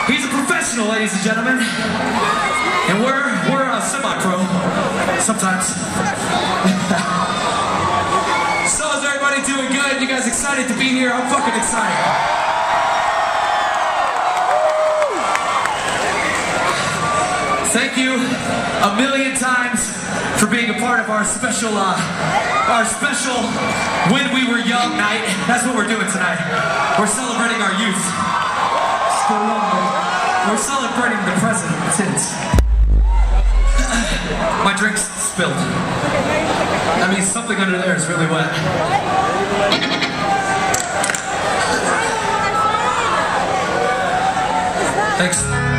He's a professional, ladies and gentlemen. And we're semi-pro. Sometimes. So is everybody doing good? You guys excited to be here? I'm fucking excited. Thank you a million times for being a part of our special When We Were Young night. That's what we're doing tonight. We're celebrating our youth. We're celebrating the present tense. My drink's spilled. That means something under there is really wet. Thanks.